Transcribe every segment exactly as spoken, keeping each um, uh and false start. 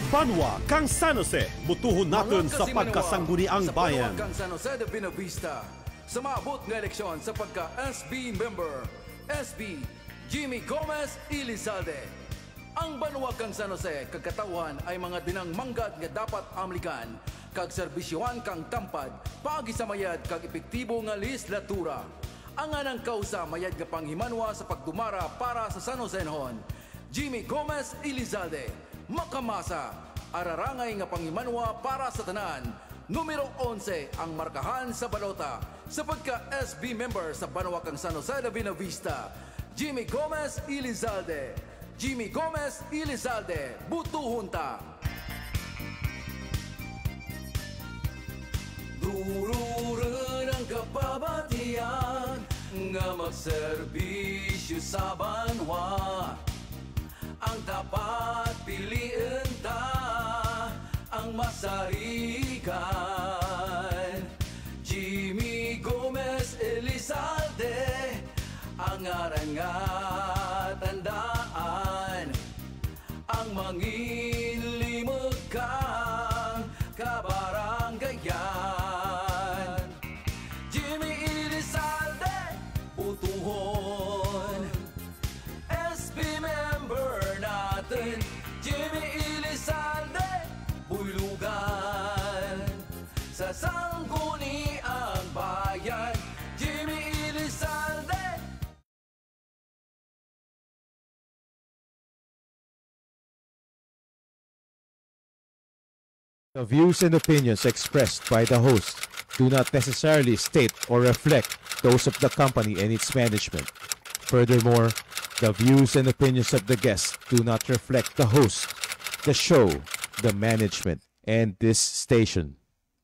Banwa kang San Jose, butuhon natin sa pagkasangguniang bayan. Sa Banwa kang San Jose de Buenavista, sa maabot nga eleksyon sa pagka-S B member, S B Jimmy Gomez Elizalde. Ang Banwa kang San Jose kagkatawan ay mga dinang manggad nga dapat amlikan kag serbisyohan kang tampad paagi sa mayad kag epektibo nga legislatura. Ang anang kausa mayad nga panghimanwa sa pagdumara para sa San Josenon, Jimmy Gomez Elizalde. Makamasa, ararangay nga panghimanwa para sa tanan. Numero eleven ang markahan sa balota sa pagka-S B member sa Banwa kang San Jose de Buenavista, Jimmy Gomez Elizalde. Jimmy Gomez Elizalde, butuhon ta. Dururan ang kapabatian nga magserbisyo sa banwa. Ang dapat piliin ta ang masarikan. Jimmy Gomez Elizalde ang aran nga tandaan. Ang manginlimod kang kabaranggayan. Jimmy Elizalde, butuhon. S B member natin, Jimmy Elizalde, bulugan. Sa sangguniang bayan, Jimmy Elizalde. The views and opinions expressed by the host do not necessarily state or reflect those of the company and its management. Furthermore, the views and opinions of the guests do not reflect the host, the show, the management, and this station.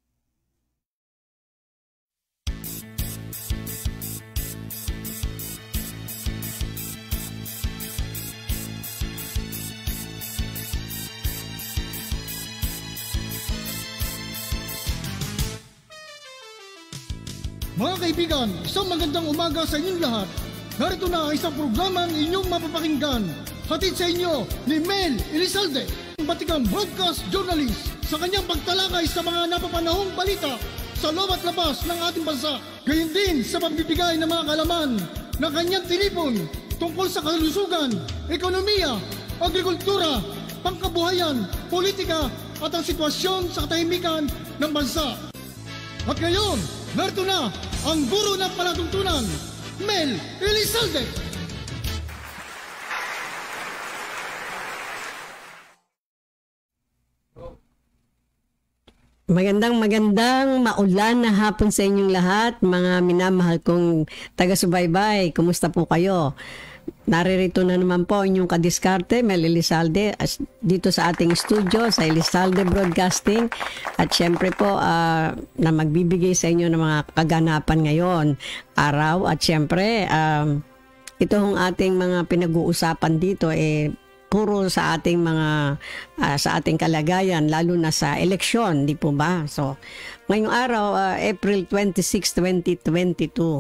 Mga kaibigan, isang magandang umaga sa inyong lahat. Narito na ang isang programang inyong mapapakinggan. Hatid sa inyo ni Mel Elizalde, batikang broadcast journalist, sa kanyang pagtalakay sa mga napapanahong balita sa loob at labas ng ating bansa. Gayon din sa pagbibigay ng mga kalaman na kanyang tinipon tungkol sa kalusugan, ekonomiya, agrikultura, pangkabuhayan, politika at ang sitwasyon sa katahimikan ng bansa. At ngayon, narito na ang guro ng palatuntunan, Mel Elizalde. Magandang magandang maulan na hapon sa inyong lahat, mga minamahal kong taga-subaybay. Kumusta po kayo? Naririto na naman po inyong kadiskarte, Mel Elizalde, dito sa ating studio sa Elizalde Broadcasting. At syempre po uh, na magbibigay sa inyo ng mga kaganapan ngayon, araw. At syempre, um, ito ang ating mga pinag-uusapan dito eh puro sa ating mga uh, sa ating kalagayan, lalo na sa eleksyon, di po ba? So, ngayong araw, uh, April twenty-sixth, twenty twenty-two,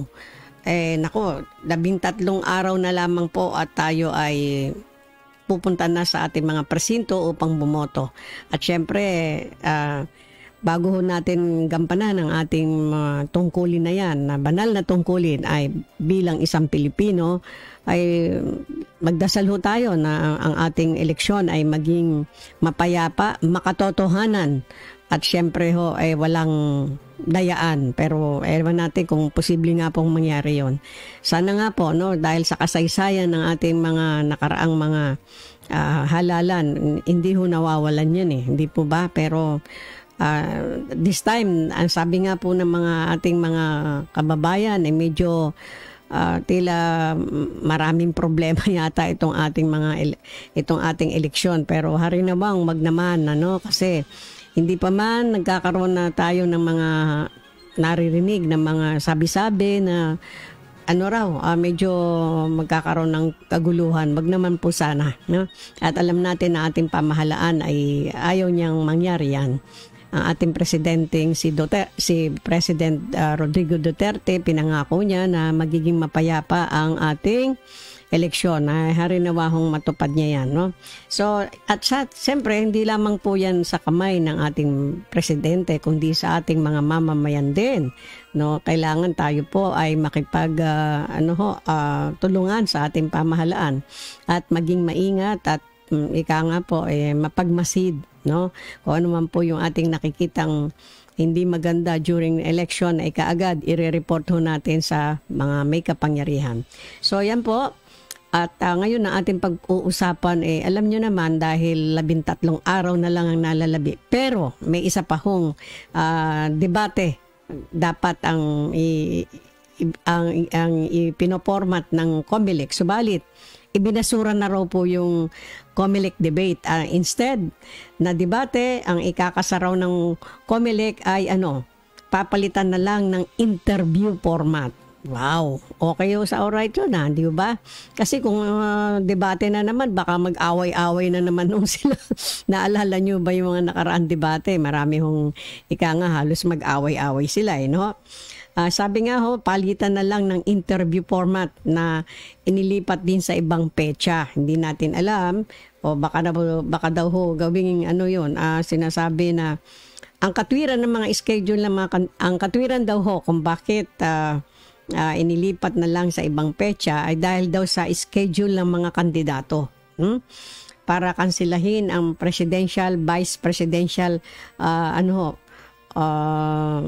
eh nako, labing tatlong araw na lamang po at tayo ay pupunta na sa ating mga presinto upang bumoto. At syempre, uh, bago natin gampanan ang ating uh, tungkulin na yan, na banal na tungkulin, ay bilang isang Pilipino, ay magdasal ho tayo na ang ating eleksyon ay maging mapayapa, makatotohanan, at syempre ho ay walang dayaan. Pero ewan natin kung posible nga pong mangyari yon. Sana nga po, no, dahil sa kasaysayan ng ating mga nakaraang mga uh, halalan, hindi ho nawawalan yan eh, hindi po ba? Pero uh, this time, ang sabi nga po ng mga ating mga kababayan ay medyo Uh, tila maraming problema yata itong ating mga itong ating eleksyon, pero hari namang magnaman, ano, kasi hindi pa man nagkakaroon na tayo ng mga naririnig ng mga sabi-sabi na ano raw, uh, medyo magkakaroon ng kaguluhan. Wag naman po sana, no? At alam natin na ating pamahalaan ay ayaw niyang mangyari yan. Ang ating presidenteng si Duterte, si President uh, Rodrigo Duterte, pinangako niya na magiging mapayapa ang ating eleksyon. Ay, harinawahong matupad niya yan, no? So, at sa, siyempre, hindi lamang po yan sa kamay ng ating presidente, kundi sa ating mga mamamayan din, no? Kailangan tayo po ay makipag, uh, ano ho, uh, tulungan sa ating pamahalaan at maging maingat at um, ika nga po, eh, mapagmasid, no? Kung ano man po yung ating nakikitang hindi maganda during election ay kaagad i-report ho natin sa mga may kapangyarihan. So yan po. At uh, ngayon na ating pag-uusapan, eh, alam nyo naman dahil labintatlong araw na lang ang nalalabi. Pero may isa pa hong uh, debate dapat ang, i, i, ang, ang ipinoformat ng COMELEC. Subalit, ibinasura na raw po yung COMELEC debate. Uh, instead na debate, ang ikakasaraw ng COMELEC ay ano, papalitan na lang ng interview format. Wow, okay o sa alright yun na, di ba? Kasi kung uh, debate na naman, baka mag-away-away na naman nung sila. Naalala nyo ba yung mga nakaraan debate? Marami hong, ika nga, halos mag-away-away sila eh, no? Uh, sabi nga ho, palitan na lang ng interview format na inilipat din sa ibang petsa. Hindi natin alam, o baka, na, baka daw ho, gawing ano yun, uh, sinasabi na, ang katwiran ng mga schedule ng mga, ang katwiran daw ho, kung bakit, uh, Uh, inilipat na lang sa ibang petsa ay dahil daw sa schedule ng mga kandidato, hmm? Para kansilahin ang presidential, vice presidential uh, ano uh,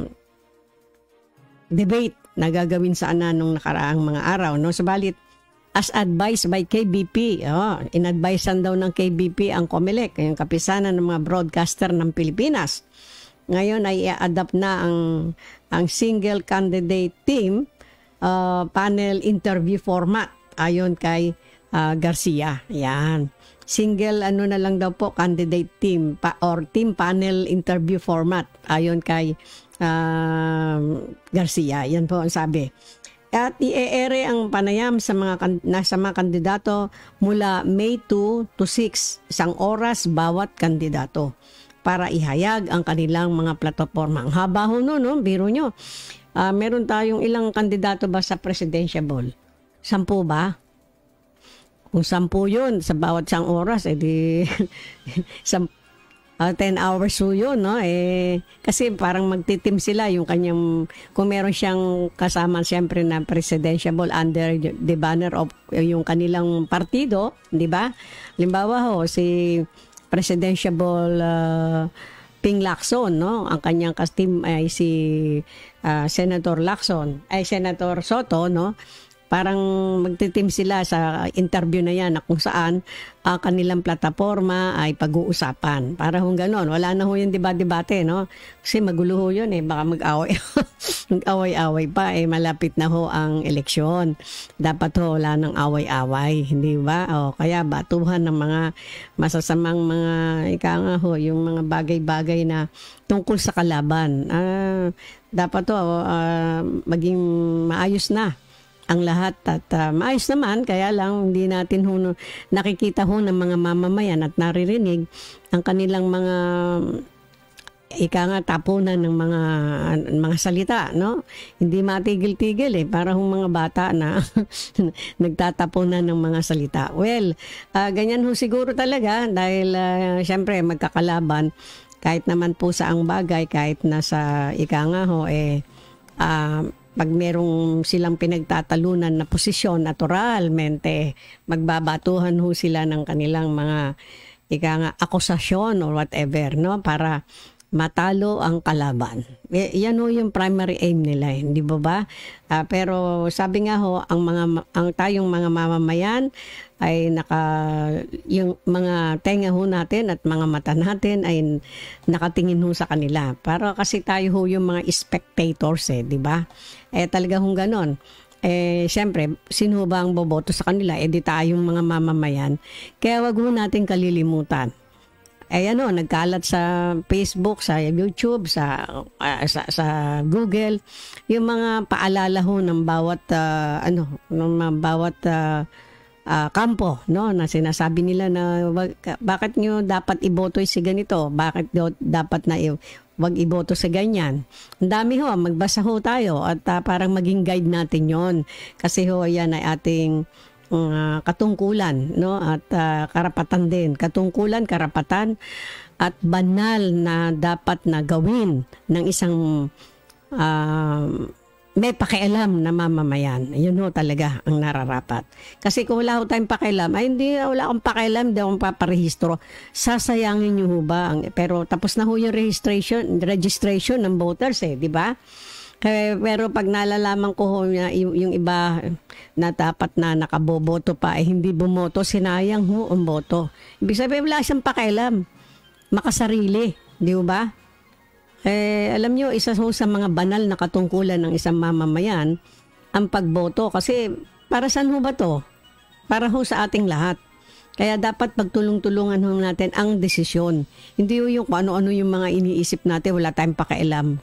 debate na gagawin sa ana nung nakaraang mga araw, no? Subalit as advised by K B P, oh, inadvisean daw ng K B P ang COMELEC, yung kapisanan ng mga broadcaster ng Pilipinas. Ngayon ay i-adapt na ang ang single candidate team Uh, panel interview format ayon kay uh, Garcia. Yan. Single ano na lang daw po candidate team pa, or team panel interview format ayon kay uh, Garcia. Yan po ang sabi. At i-ere ang panayam sa mga nasa mga kandidato mula May two to six, isang oras bawat kandidato para ihayag ang kanilang mga plataforma. Ang haba ho no, no? Biro nyo. Uh, meron tayong ilang kandidato ba sa presidential? Sampu ba? Kung sampu yun, sa bawat isang oras, edi sam, uh, ten hours so yun, no? Eh, kasi parang magtitim sila yung kanyang, kung meron siyang kasama siyempre na presidential under the banner of yung kanilang partido, di ba? Limbawa ho, si presidential uh, Ping Lacson, no? Ang kanyang kastim ay si uh, Senator Lacson, ay Senator Soto, no? Parang magtitim sila sa interview na yan na kung saan ang uh, kanilang plataforma ay pag-uusapan. Para kung gano'n, wala na ho yung diba-debate, no? Kasi magulo ho yun eh, baka mag-away. Mag-away-away pa eh, malapit na ho ang eleksyon. Dapat ho wala ng away-away, hindi ba? O, kaya batuhan ng mga masasamang mga, ika nga ho, yung mga bagay-bagay na tungkol sa kalaban. Uh, dapat ho uh, maging maayos na ang lahat at uh, maayos naman, kaya lang hindi natin ho, nakikita ho ng mga mamamayan at naririnig ang kanilang mga ika nga tapunan ng mga mga salita, no? Hindi matigil-tigil eh, para hong mga bata na nagtatapunan ng mga salita. Well, uh, ganyan ho siguro talaga dahil uh, syempre magkakalaban kahit naman po sa ang bagay, kahit nasa ika nga ho eh uh, pag merong silang pinagtatalunan na posisyon, naturalmente, magbabatuhan ho sila ng kanilang mga ika nga, akusasyon or whatever, no? Para matalo ang kalaban. E, yan ho yung primary aim nila, hindi ba ba? Uh, pero sabi nga ho, ang mga ang tayong mga mamamayan ay naka yung mga tenga ho natin at mga mata natin ay nakatingin ho sa kanila. Para kasi tayo ho yung mga spectators eh, di ba? Eh talaga hong ganon. Eh syempre, sino ba ang boboto sa kanila? Eh di tayong mga mamamayan. Kaya wag ho natin kalilimutan. Eh ano, nagkalat sa Facebook, sa YouTube, sa uh, sa, sa Google yung mga paalala ho ng bawat uh, ano, ng bawat uh, uh, kampo, no, na sinasabi nila na wag, bakit nyo dapat iboto si ganito? Bakit do, dapat na i- wag iboto sa ganyan? Ang dami ho, magbasa ho tayo at uh, parang maging guide natin 'yon. Kasi ho yan ay ating uh, katungkulan, no? At uh, karapatan din. Katungkulan, karapatan, at banal na dapat na gawin ng isang uh, may pakialam na mamamayan. Yun ho talaga ang nararapat. Kasi kung wala ho tayong pakialam, ay hindi, wala akong pakialam, hindi akong paparehistro. Sasayangin nyo ho ba? Ang, pero tapos na ho yung registration, registration ng voters eh, di ba? Kaya, pero pag nalalaman ko ho na yung, yung iba na dapat na nakaboboto pa, eh hindi bumoto, sinayang ho ang boto. Ibig sabihin, wala siyang pakialam. Makasarili, di ba? Eh, alam nyo, isa ho sa mga banal na katungkulan ng isang mamamayan ang pagboto. Kasi para saan ho ba to? Para ho sa ating lahat. Kaya dapat pagtulong-tulungan ho natin ang desisyon. Hindi ho yung kung ano-ano yung mga iniisip natin, wala tayong pakialam.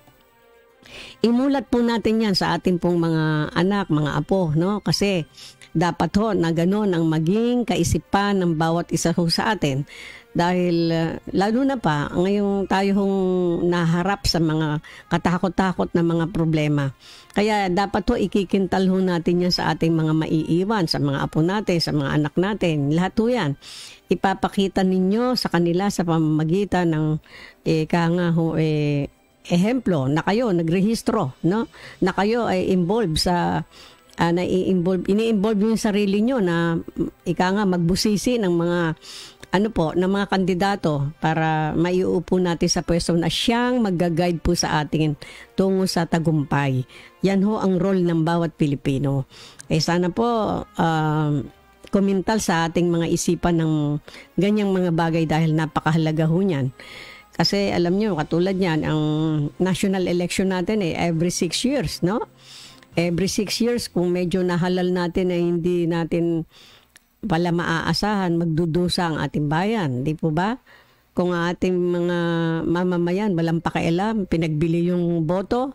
Imulat po natin yan sa ating pong mga anak, mga apo, no? Kasi dapat ho na gano'n ang maging kaisipan ng bawat isa ho sa atin. Dahil uh, lalo na pa, ngayong tayo hong naharap sa mga katakot-takot na mga problema. Kaya dapat ho ikikintal ho natin yan sa ating mga maiiwan, sa mga apo natin, sa mga anak natin. Lahat ho yan. Ipapakita ninyo sa kanila sa pamamagitan ng eh, kanga ho, eh, ehemplo na kayo nagrehistro, no? Na kayo ay involved sa uh, na-involve, ini-involve yung sarili nyo na ika nga magbusisi ng mga ano po, ng mga kandidato para maiuupo natin sa pwesto na siyang mag-guide po sa atin tungo sa tagumpay. Yan ho ang role ng bawat Pilipino. Eh sana po uh, kumintal sa ating mga isipan ng ganyang mga bagay dahil napakahalaga ho niyan. Kasi alam nyo, katulad niyan, ang national election natin eh, every six years, no? Every six years, kung medyo nahalal natin na hindi natin pala maaasahan, magdudusa ang ating bayan. Di po ba? Kung ating mga mamamayan, walang pakialam, pinagbili yung boto,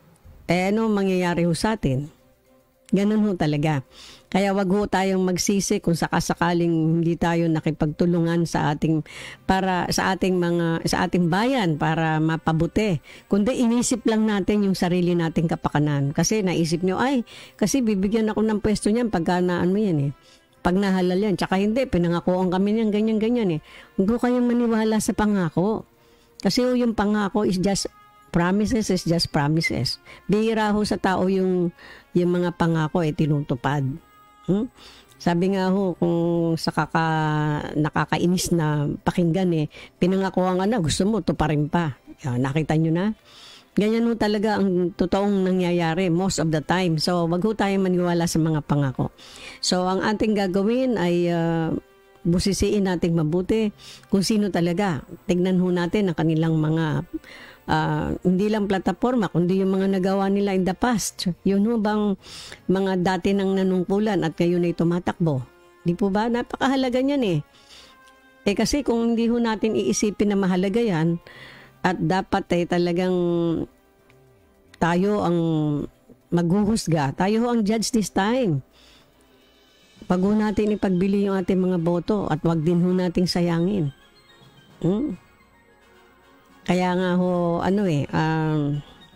eh ano mangyayari ho sa atin? Ganun ho talaga. Kaya wag ho tayong magsisi kung sakasakaling hindi tayo nakipagtulungan sa ating para sa ating mga sa ating bayan para mapabuti. Kundi inisip lang natin yung sarili nating kapakanan. Kasi naisip nyo, ay, kasi bibigyan ako ng pwesto niyan pagka na ano yan eh. Pag nahalal yan. Tsaka hindi, pinangakoan kami niyan, ganyan-ganyan eh. Huwag ko kayong maniwala sa pangako. Kasi yung pangako is just promises is just promises. Bihira ho sa tao yung, yung mga pangako eh tinutupad. Hmm? Sabi nga ho, kung sa kaka, nakakainis na pakinggan eh, pinangakuan ka na, gusto mo, tuparin pa. Yan, nakita nyo na? Ganyan ho talaga ang totoong nangyayari most of the time. So, wag ho tayong maniwala sa mga pangako. So, ang ating gagawin ay uh, busisiin nating mabuti kung sino talaga. Tignan ho natin ang kanilang mga Uh, hindi lang plataforma, kundi yung mga nagawa nila in the past. Yun ho bang mga dati nang nanungkulan at ngayon ay tumatakbo. Di po ba? Napakahalaga niyan eh. Eh kasi kung hindi ho natin iisipin na mahalaga yan, at dapat ay talagang tayo ang maghuhusga. Tayo ho ang judge this time. Pag ho natin ipagbili yung ating mga boto at wag din ho nating sayangin. Hmm? Kaya nga ho, ano eh, um,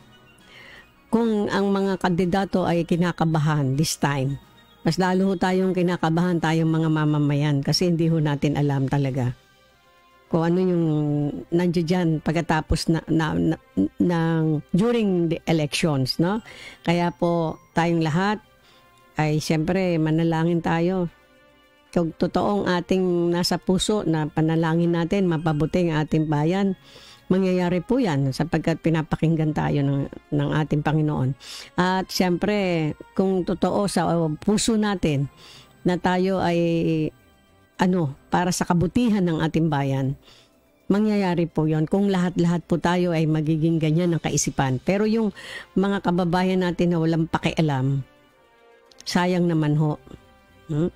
kung ang mga kandidato ay kinakabahan this time, mas lalo ho tayong kinakabahan tayong mga mamamayan kasi hindi ho natin alam talaga kung ano yung nandiyo dyan pagkatapos na, na, na, na during the elections, no? Kaya po tayong lahat ay siyempre manalangin tayo. Kung totoong ating nasa puso na panalangin natin, mapabuti ang ating bayan, mangyayari po yan sapagkat pinapakinggan tayo ng, ng ating Panginoon. At siyempre, kung totoo sa puso natin na tayo ay ano, para sa kabutihan ng ating bayan, mangyayari po yon kung lahat-lahat po tayo ay magiging ganyan ng kaisipan. Pero yung mga kababayan natin na walang pakialam, sayang naman ho. Hmm?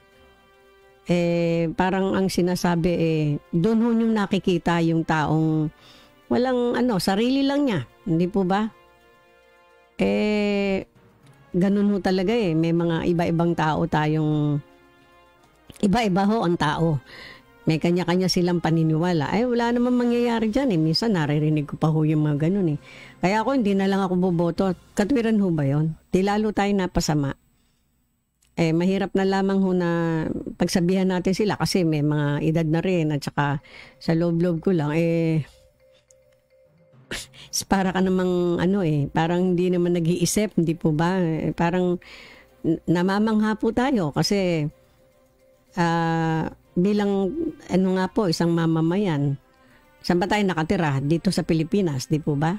Eh, parang ang sinasabi eh, doon ho yung nakikita yung taong walang ano, sarili lang niya. Hindi po ba? Eh, ganun ho talaga eh. May mga iba-ibang tao tayong, iba-iba ho ang tao. May kanya-kanya silang paniniwala. Ay, wala namang mangyayari dyan eh. Minsan naririnig ko pa ho yung mga ganun eh. Kaya ako hindi na lang ako boboto. Katwiran ho ba yun? Di lalo tayo napasama. eh mahirap na lamang ho na pagsabihan natin sila kasi may mga edad na rin at saka sa loob-loob ko lang eh para ka namang ano eh, parang hindi naman nag-iisip, hindi po ba? Eh, parang namamangha po tayo kasi uh, bilang ano nga po, isang mamamayan, saan ba tayo nakatira? Dito sa Pilipinas, di po ba?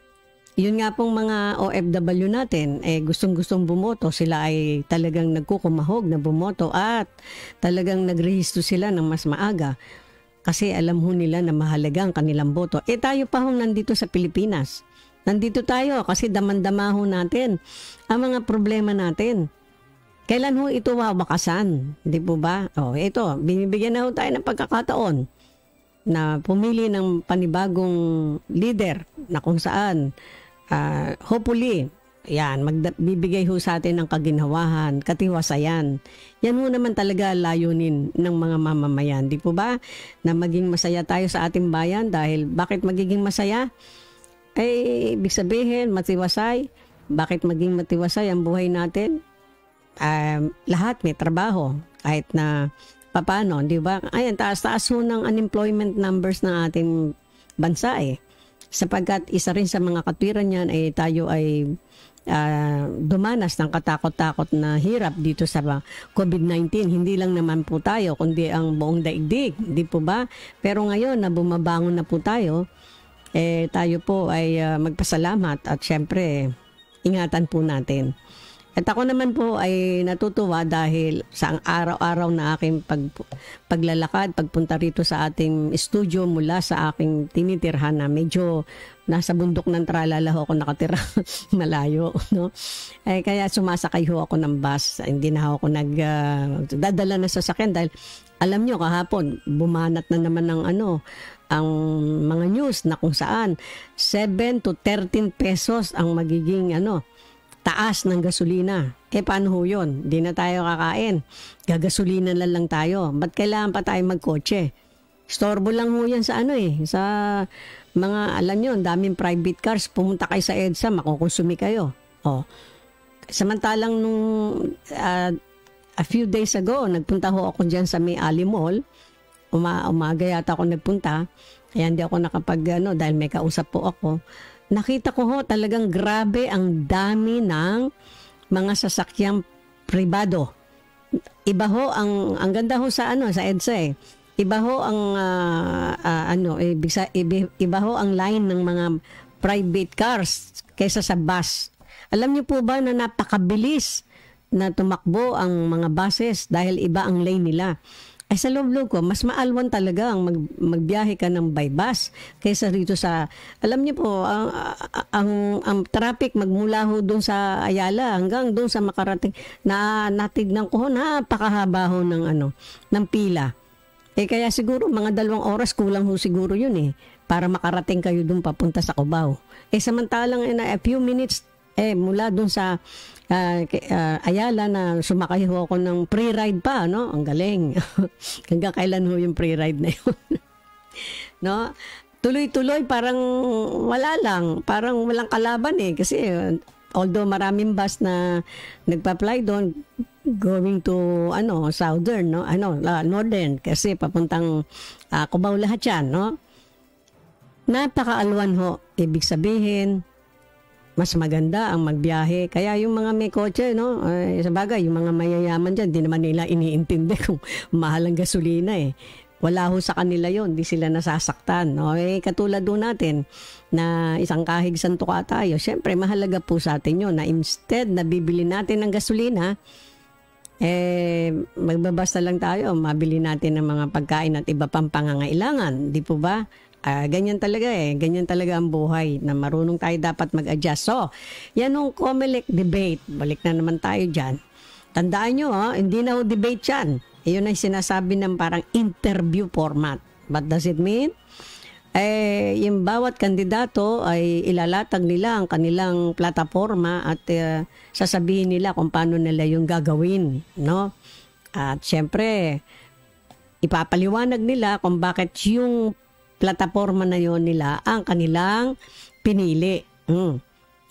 Yun nga pong mga O F W natin, eh gustong-gustong bumoto, sila ay talagang nagkukumahog na bumoto at talagang nagrehistro sila ng mas maaga. Kasi alam ho nila na mahalaga ang kanilang boto. Eh tayo pa ho nandito sa Pilipinas. Nandito tayo kasi damandama ho natin ang mga problema natin. Kailan ho ito wawakasan? Di po ba? O ito, binibigyan na ho tayo ng pagkakataon na pumili ng panibagong leader na kung saan uh, hopefully yan, magbibigay ho sa atin ng kaginhawahan, katiwasayan. Yan ho naman talaga layunin ng mga mamamayan. Di po ba? Na maging masaya tayo sa ating bayan dahil bakit magiging masaya? Eh, ibig sabihin, matiwasay. Bakit maging matiwasay ang buhay natin? Um, lahat may trabaho. Kahit na papano, di ba? Ayan, taas-taas ho ng unemployment numbers ng ating bansa eh. Sapagkat isa rin sa mga katwiran niyan ay tayo ay Uh, dumanas ng katakot-takot na hirap dito sa COVID nineteen. Hindi lang naman po tayo, kundi ang buong daigdig. Hindi po ba? Pero ngayon na bumabangon na po tayo, eh, tayo po ay uh, magpasalamat at syempre, ingatan po natin. At ako naman po ay natutuwa dahil sa araw-araw na aking pag, paglalakad, pagpunta rito sa ating studio mula sa aking tinitirhan na medyo nasa bundok ng Tralala ho ako nakatira, malayo. No? Eh, kaya sumasakay ho ako ng bus. Hindi na ako nag, uh, dadala na sa sasakyan dahil alam nyo kahapon, bumanat na naman ng ano, ang mga news na kung saan seven to thirteen pesos ang magiging ano, taas ng gasolina. Eh, paano ho yun? Di na tayo kakain. Gagasolina na lang tayo. Ba't kailangan pa tayo magkotse? Storbo lang ho yan sa ano eh. Sa mga, alam nyo, daming private cars. Pumunta kayo sa EDSA, makukonsumi kayo. O. Samantalang nung uh, a few days ago, nagpunta ho ako dyan sa may Ali Mall. Uma, umaga yata ako nagpunta. Kaya hindi ako nakapag, ano, dahil may kausap po ako. Nakita ko ho talagang grabe ang dami ng mga sasakyang pribado. Iba ho ang ang ganda ho sa ano sa EDSA eh. Iba ho ang uh, uh, ano ibig sa iba, iba ho ang line ng mga private cars kaysa sa bus. Alam niyo po ba na napakabilis na tumakbo ang mga buses dahil iba ang lane nila. Ay sa loob-loob ko, mas maalwan talaga ang mag, magbiyahe ka ng by bus kaysa rito sa, alam niyo po, ang, ang, ang traffic magmula ho doon sa Ayala hanggang doon sa makarating, na natignan ko ho, napakahaba ho ng, ano, ng pila. Eh kaya siguro mga dalawang oras kulang ho siguro yun eh, para makarating kayo doon papunta sa Cubao. Eh samantalang in a few minutes, eh mula doon sa Uh, uh, Ayala na sumakay ho ako ng pre-ride pa, no? Ang galing. Hanggang kailan ho yung pre-ride na yun? No? Tuloy-tuloy, parang wala lang. Parang walang kalaban eh. Kasi although maraming bus na nagpa-fly doon, going to, ano, southern, no? Ano, uh, northern. Kasi papuntang uh, Cubao lahat yan, no? Napakaalwan ho. Ibig sabihin, mas maganda ang magbiyahe. Kaya yung mga may kotse, no, eh, sa bagay, yung mga mayayaman dyan, di naman nila iniintindi kung mahal ang gasolina eh. Wala ho sa kanila yon, di sila nasasaktan. No? Eh, katulad doon natin, na isang kahig santuka tayo, syempre mahalaga po sa atin yun, na instead na bibili natin ng gasolina, eh, magbabasta lang tayo, mabili natin ng mga pagkain at iba pang pangangailangan. Di po ba? Uh, ganyan talaga eh. Ganyan talaga ang buhay na marunong tayo dapat mag-adjust. So, yan yung COMELEC debate. Balik na naman tayo dyan. Tandaan nyo, oh, hindi na ho debate yan. Iyon ay sinasabi ng parang interview format. What does it mean? Eh, yung bawat kandidato ay ilalatag nila ang kanilang plataforma at uh, sasabihin nila kung paano nila yung gagawin. No? At syempre, ipapaliwanag nila kung bakit yung plataforma na yon nila ang kanilang pinili. Mm.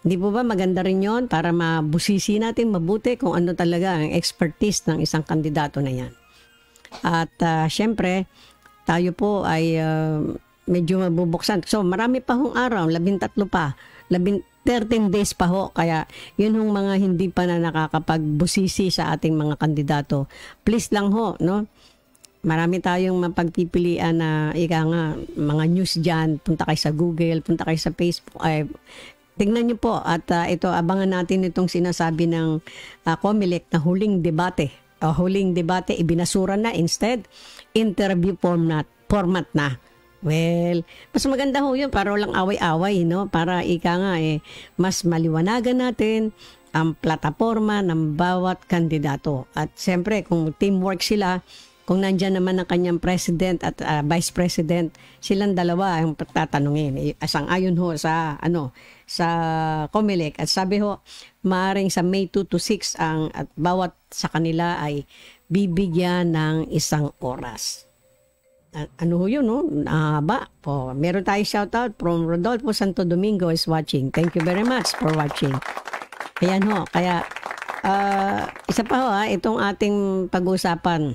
Di po ba maganda rin yon para mabusisi natin mabuti kung ano talaga ang expertise ng isang kandidato na yan. At uh, syempre, tayo po ay uh, medyo mabubuksan. So marami pa hong araw, labintatlo pa, labing, thirteen days pa ho. Kaya yun hong mga hindi pa na nakakapagbusisi sa ating mga kandidato. Please lang ho, no? Marami tayong mapagpipilian na ika nga, mga news dyan. Punta kayo sa Google, punta kayo sa Facebook. Ay, tingnan nyo po at uh, ito abangan natin itong sinasabi ng uh, COMELEC na huling debate. O huling debate ibinasura na, instead interview format format na. Well, mas maganda ho yun para walang away-away, no? Para ika nga eh mas maliwanagan natin ang plataforma ng bawat kandidato. At siyempre kung teamwork sila, kung nandyan naman ang kanyang president at uh, vice president, silang dalawa ang tatanungin. Asang-ayon ho sa ano sa COMELEC. At sabi ho, maaaring sa May two to six ang at bawat sa kanila ay bibigyan ng isang oras. At ano ho yun, no? Nahaba. Oh, meron tayo shoutout from Rodolfo Santo Domingo is watching. Thank you very much for watching. Ayan ho. Kaya, uh, isa pa ho ha, itong ating pag-uusapan.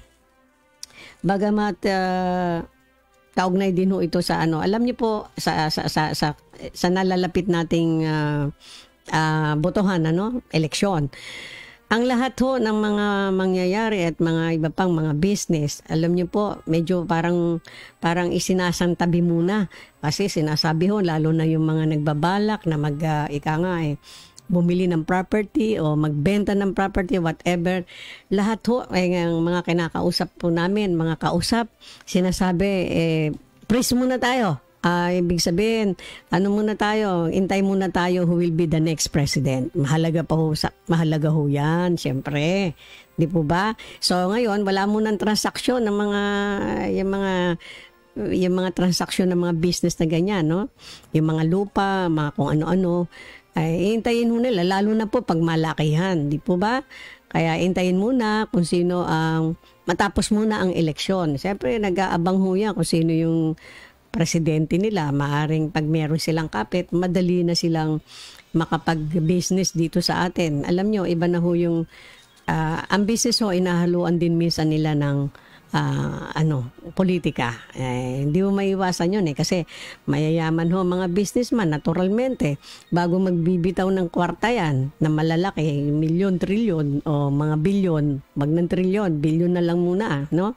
Bagamat uh, kaugnay din ho ito sa ano. Alam niyo po sa sa sa sa, sa nalalapit nating uh, uh, botohan ano, eleksyon. Ang lahat ho ng mga mangyayari at mga iba pang mga business, alam niyo po, medyo parang parang isinasantabi muna kasi sinasabi ho lalo na yung mga nagbabalak na mag uh, ika nga eh bumili ng property o magbenta ng property, whatever. Lahat ho, ay ang mga kinakausap po namin, mga kausap, sinasabi, eh, praise muna tayo. Uh, ibig sabihin, ano muna tayo, intay muna tayo who will be the next president. Mahalaga pa ho, mahalaga ho yan, siyempre. Di po ba? So ngayon, wala munang transaksyon ng mga, yung mga, yung mga transaksyon ng mga business na ganyan, no? Yung mga lupa, mga kung ano-ano, ay hintayin mo nila, lalo na po pag malakihan, di po ba? Kaya hintayin muna kung sino ang, matapos muna ang eleksyon. Siyempre, nag-aabang ho yan kung sino yung presidente nila. Maaring pag meron silang kapit, madali na silang makapag-business dito sa atin. Alam nyo, iba na ho yung, uh, ang business ho, inahaluan din minsan nila ng Uh, ano, politika. Eh, hindi mo maiwasan yun eh kasi mayayaman ho mga businessman naturalmente bago magbibitaw ng kwarta yan na malalaki, milyon, trilyon o mga bilyon, wag ng trilyon, bilyon na lang muna, no?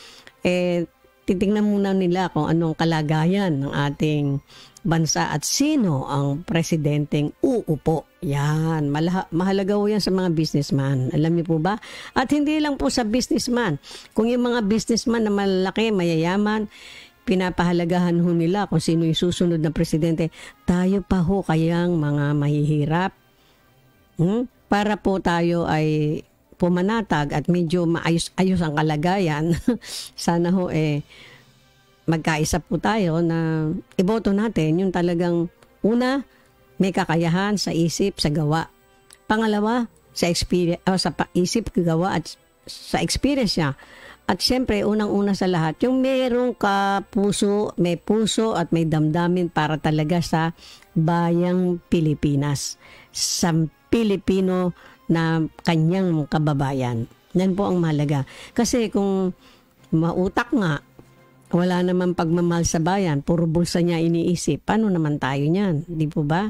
Eh, titingnan muna nila kung anong kalagayan ng ating bansa at sino ang presidenteng uupo. Yan, malaha, mahalaga ho yan sa mga businessman. Alam niyo po ba? At hindi lang po sa businessman. Kung yung mga businessman na malaki, mayayaman, pinapahalagahan ho nila kung sino yung susunod na presidente. Tayo pa ho kayang mga mahihirap. Hmm? Para po tayo ay pumanatag at medyo maayos-ayos ang kalagayan. Sana ho eh magkaisa po tayo na iboto natin yung talagang una, may kakayahan sa isip, sa gawa. Pangalawa, sa experience, oh, sa isip, gawa at sa experience niya. At syempre, unang-una sa lahat, yung merong kapuso, may puso at may damdamin para talaga sa bayang Pilipinas. Sa Pilipino na kanyang kababayan. Yan po ang mahalaga. Kasi kung mautak nga, wala naman pagmamahal sa bayan, puro bulsa niya iniisip. Paano naman tayo niyan? Di po ba?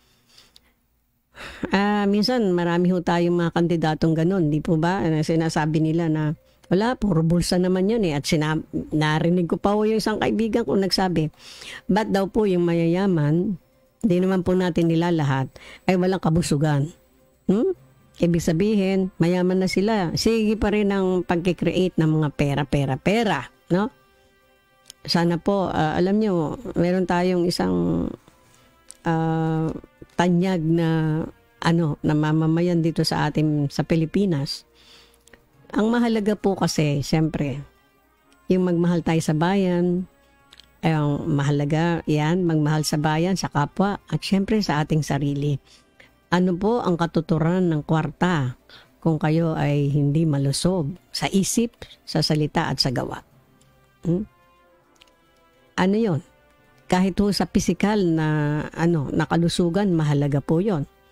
Uh, minsan, marami ho tayong mga kandidatong ganun. Di po ba? Sinasabi nila na, wala, puro bulsa naman yun eh. At sinab- narinig ko pa ho yung isang kaibigan ko nagsabi, ba't daw po yung mayayaman, hindi naman po natin nila lahat, ay walang kabusugan. Hmm? Ibig sabihin, mayaman na sila. Sige pa rin ang pag-create ng mga pera, pera, pera. No? Sana po, uh, alam nyo, meron tayong isang uh, tanyag na ano, na mamamayan dito sa atin sa Pilipinas. Ang mahalaga po kasi, siyempre, yung magmahal tayo sa bayan, ang mahalaga yan, magmahal sa bayan, sa kapwa, at siyempre sa ating sarili. Ano po ang katuturan ng kwarta kung kayo ay hindi malusog sa isip, sa salita at sa gawa? Hmm? Ano yon? Kahit ho sa pisikal na ano, nakalusugan, mahalaga po yon.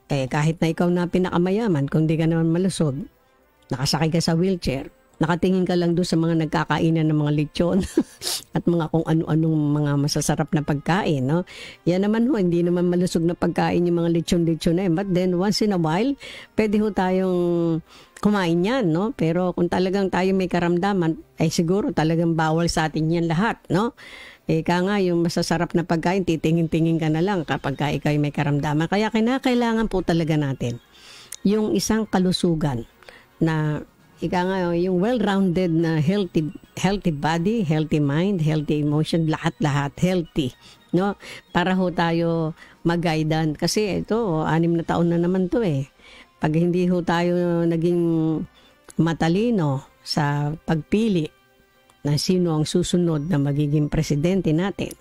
Eh, kahit na ikaw na pinakamayaman, kung di ka naman malusog, nakasakay ka sa wheelchair, nakatingin ka lang doon sa mga nagkakainan ng mga lechon at mga kung ano-anong mga masasarap na pagkain, no? Yan naman ho, hindi naman malusog na pagkain yung mga lechon-lechon na eh. But then, once in a while, pwede ho tayong kumain yan, no? Pero kung talagang tayo may karamdaman, ay siguro talagang bawal sa atin yan lahat, no? Eh, ka nga, yung masasarap na pagkain, titingin-tingin ka na lang kapag ka ikaw may karamdaman. Kaya kinakailangan po talaga natin yung isang kalusugan na ika nga, yung well-rounded na healthy healthy body, healthy mind, healthy emotion, lahat-lahat healthy, no? Para ho tayo mag-guidan. Kasi ito, anim na taon na naman to eh. Pag hindi ho tayo naging matalino sa pagpili na sino ang susunod na magiging presidente natin,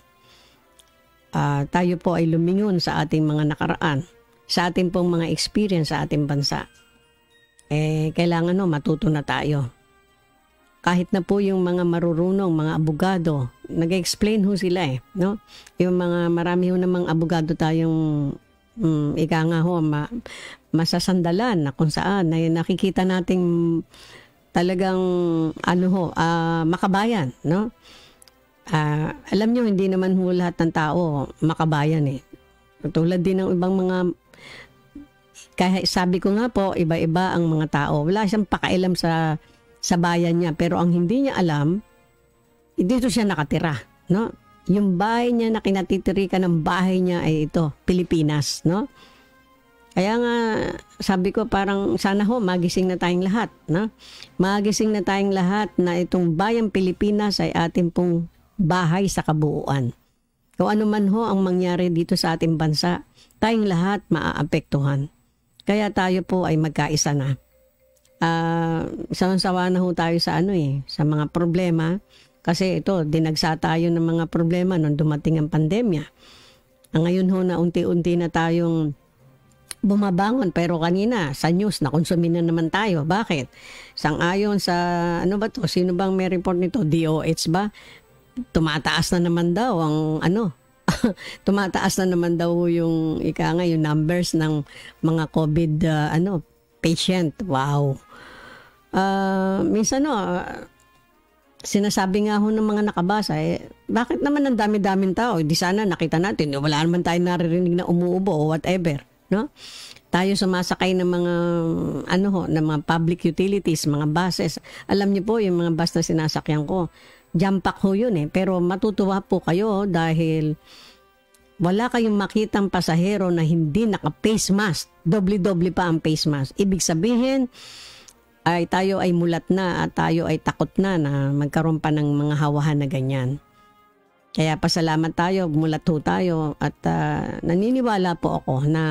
uh, tayo po ay lumingon sa ating mga nakaraan, sa ating pong mga experience sa ating bansa. Eh, kailangan no, matuto na tayo. Kahit na po yung mga marurunong, mga abogado, nag-explain ho sila eh, no? Yung mga, marami ho namang abogado tayong, um, ika nga ho, ma, masasandalan na kung saan, na nakikita nating talagang, ano ho, uh, makabayan, no? Uh, alam nyo, hindi naman ho lahat ng tao makabayan eh. Tulad din ng ibang mga, kaya sabi ko nga po, iba-iba ang mga tao. Wala siyang pakailam sa sa bayan niya, pero ang hindi niya alam, dito siya nakatira, no? Yung bahay niya na kinatitirikan ng bahay niya ay ito, Pilipinas, no? Kaya nga sabi ko parang sana ho magising na tayong lahat, no? Magising na tayong lahat na itong bayang Pilipinas ay ating pong bahay sa kabuuan. Kung ano man ho ang mangyari dito sa ating bansa, tayong lahat maaapektuhan. Kaya tayo po ay magkaisa na. Uh, sawan-sawa na ho tayo sa ano eh, sa mga problema. Kasi ito, dinagsa tayo ng mga problema nung dumating ang pandemya. Ang ngayon ho na unti-unti na tayong bumabangon. Pero kanina, sa news, nakonsumin na naman tayo. Bakit? Sang-ayon sa, ano ba to? Sino bang may report nito? D O H ba? Tumataas na naman daw ang ano, tumataas na naman daw yung ika nga yung numbers ng mga COVID uh, ano patient. Wow. Uh, minsan no, uh, sinasabi nga ho ng mga nakabasa eh, bakit naman ang dami-daming tao? Di sana nakita natin, wala naman tayo naririnig na umuubo o whatever, no? Tayo sumasakay ng mga ano ho, ng mga public utilities, mga buses. Alam niyo po yung mga bus na sinasakyan ko, jam pack ho yun eh. Pero matutuwa po kayo dahil wala kayong makitang pasahero na hindi naka-face mask. Doble-doble pa ang face mask. Ibig sabihin, ay tayo ay mulat na at tayo ay takot na na magkaroon pa ng mga hawahan na ganyan. Kaya pasalamat tayo, mulat ho tayo at uh, naniniwala po ako na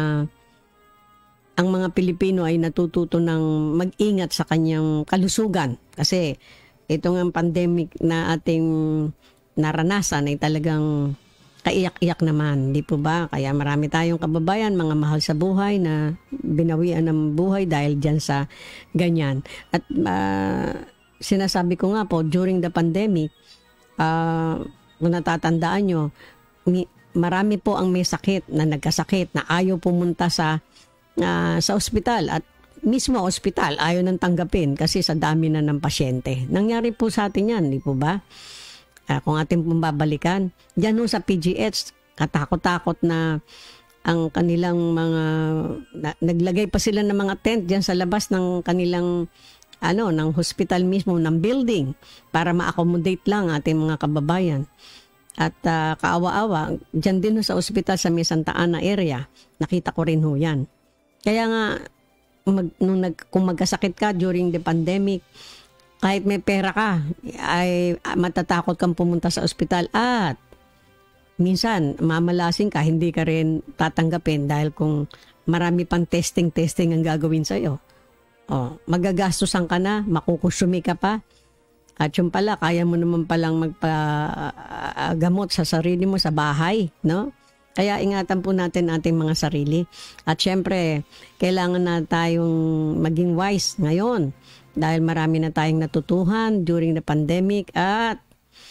ang mga Pilipino ay natututo ng mag-ingat sa kanyang kalusugan. Kasi itong ang pandemic na ating naranasan ay talagang kaiyak-iyak naman, di po ba? Kaya marami tayong kababayan, mga mahal sa buhay na binawian ng buhay dahil dyan sa ganyan. At uh, sinasabi ko nga po, during the pandemic, uh, kung natatandaan nyo, marami po ang may sakit na nagkasakit na ayaw pumunta sa, uh, sa ospital at mismo ospital, ayaw nang tanggapin kasi sa dami na ng pasyente. Nangyari po sa atin yan, di po ba? Uh, kung ating pong babalikan, dyan ho sa P G H, katakot-takot na ang kanilang mga, na, naglagay pa sila ng mga tent dyan sa labas ng kanilang, ano, ng hospital mismo, ng building, para ma-accommodate lang ating mga kababayan. At uh, kaawa-awa, dyan din ho sa ospital sa may Santa Ana area, nakita ko rin ho yan. Kaya nga, Mag, nung nag, kung magkasakit ka during the pandemic, kahit may pera ka, ay matatakot kang pumunta sa ospital at minsan mamalasing ka, hindi ka rin tatanggapin dahil kung marami pang testing-testing ang gagawin sa'yo. Oh, magagastusan ka na, makukusumi ka pa. At yung pala, kaya mo naman palang magpagamot sa sarili mo sa bahay, no? Kaya ingatan po natin ating mga sarili. At syempre, kailangan na tayong maging wise ngayon dahil marami na tayong natutuhan during the pandemic at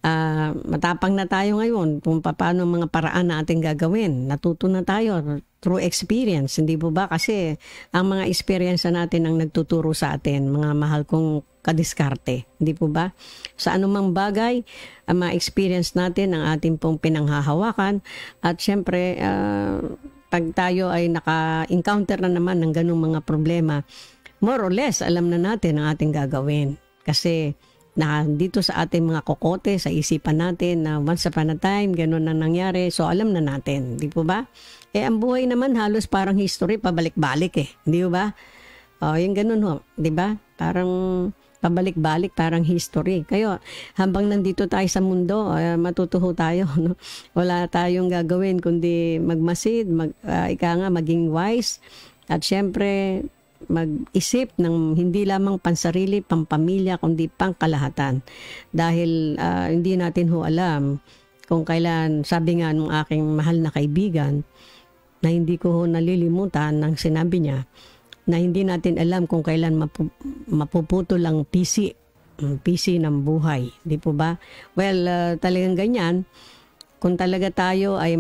ah, matapang na tayo ngayon kung paano mga paraan na ating gagawin. Natuto na tayo through experience, hindi po ba? Kasi ang mga experience natin ang nagtuturo sa atin, mga mahal kong kadiskarte, hindi po ba? Sa anumang bagay, ang mga experience natin ang ating pong pinanghahawakan at syempre, uh, pag tayo ay naka-encounter na naman ng ganung mga problema, more or less, alam na natin ang ating gagawin. Kasi na dito sa ating mga kokote, sa isipan natin na once upon a time, gano'n na nangyari. So, alam na natin. Di po ba? Eh, ang buhay naman halos parang history, pabalik-balik eh. Di ba? O, yung gano'n ho. Di ba? Parang pabalik-balik, parang history. Kayo, habang nandito tayo sa mundo, uh, matutuho tayo. No? Wala tayong gagawin kundi magmasid, mag, uh, ika nga, maging wise. At syempre, mag-isip ng hindi lamang pansarili, pampamilya, kundi pangkalahatan. Dahil uh, hindi natin ho alam kung kailan, sabi nga ng aking mahal na kaibigan, na hindi ko ho nalilimutan ng sinabi niya, na hindi natin alam kung kailan mapu- mapuputol ang P C, ang P C ng buhay. Di po ba? Well, uh, talagang ganyan, kung talaga tayo ay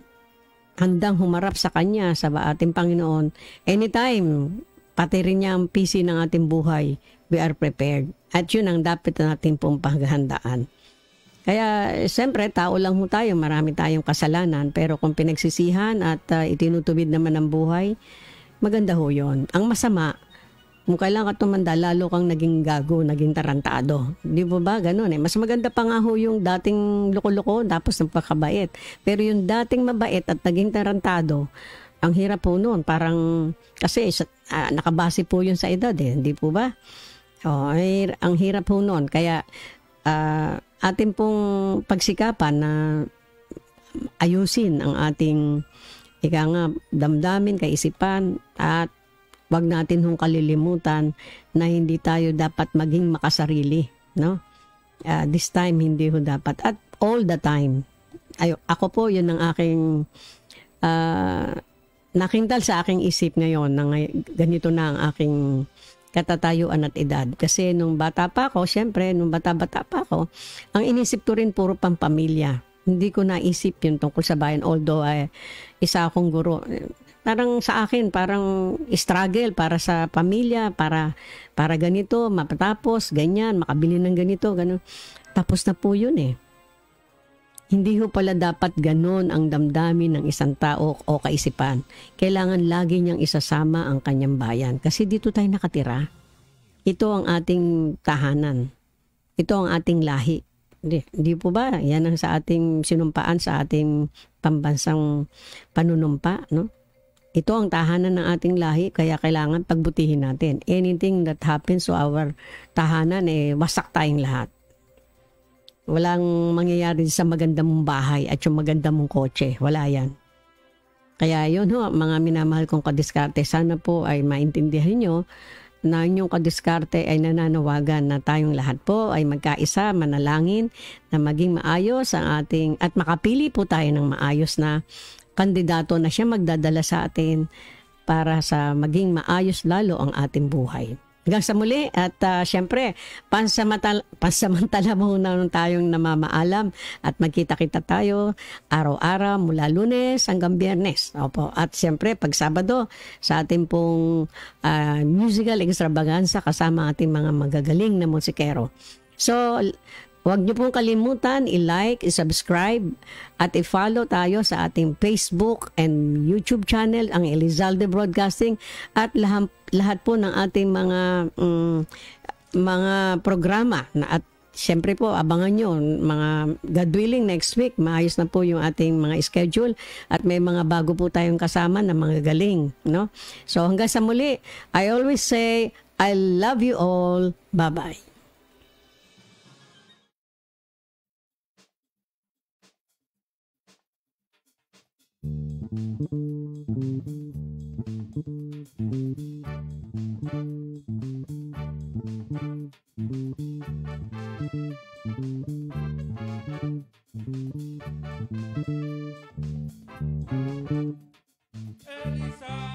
handang humarap sa Kanya, sa ating Panginoon, anytime, pati rin niya ang P C ng ating buhay, we are prepared. At yun ang dapat natin pong paghandaan. Kaya, siyempre, tao lang ho tayo, marami tayong kasalanan, pero kung pinagsisihan at uh, itinutubid naman ang buhay, maganda ho yun. Ang masama, kung kailan ka tumanda, lalo kang naging gago, naging tarantado. Di ba ba? Ganun eh. Mas maganda pa nga ho yung dating loko-loko, tapos napakabait. Pero yung dating mabait at naging tarantado, ang hirap po noon. Parang, kasi uh, nakabase po yun sa edad eh. Hindi po ba? Oh, ay, ang hirap po noon. Kaya, uh, atin pong pagsikapan na ayusin ang ating ika nga, damdamin, kaisipan, at wag natin hong kalilimutan na hindi tayo dapat maging makasarili. No? Uh, this time, hindi ho dapat. At all the time. Ay, ako po, yun ang aking uh, nakintal sa aking isip ngayon na ngay- ganito na ang aking katatayuan at edad. Kasi nung bata pa ako, syempre, nung bata-bata pa ako, ang inisip ko rin puro pampamilya. Hindi ko naisip yun tungkol sa bayan. Although, ay, isa akong guro. Parang sa akin, parang struggle para sa pamilya, para para ganito, mapatapos, ganyan, makabili ng ganito, gano'n. Tapos na po yun eh. Hindi ho pala dapat ganon ang damdamin ng isang tao o kaisipan. Kailangan lagi niyang isasama ang kanyang bayan. Kasi dito tayo nakatira. Ito ang ating tahanan. Ito ang ating lahi. Hindi, hindi po ba? Yan ang sa ating sinumpaan, sa ating pambansang panunumpa. No? Ito ang tahanan ng ating lahi, kaya kailangan pagbutihin natin. Anything that happens to our tahanan, eh, wasak tayong lahat. Walang mangyayari sa maganda mong bahay at yung maganda mong kotse. Wala yan. Kaya yun ho, mga minamahal kong kadiskarte, sana po ay maintindihan nyo na inyong kadiskarte ay nananawagan na tayong lahat po ay magkaisa, manalangin na maging maayos ang ating, at makapili po tayo ng maayos na kandidato na siya magdadala sa atin para sa maging maayos lalo ang ating buhay. Hanggang sa muli at uh, syempre, pansamantala, pansamantala muna tayong namamaalam at magkita-kita tayo araw-araw mula Lunes hanggang Biyernes. Opo. At syempre, pag Sabado, sa ating pong uh, musical extravaganza kasama ating mga magagaling na musikero. So, huwag niyo pong kalimutan i-like, i-subscribe at i-follow tayo sa ating Facebook and YouTube channel, ang Elizalde Broadcasting, at lahat, lahat po ng ating mga um, mga programa na, at siyempre po abangan nyo mga God willing next week maayos na po yung ating mga schedule at may mga bago po tayong kasama na mga galing, no? So hanggang sa muli, I always say I love you all. Bye-bye. Elisa.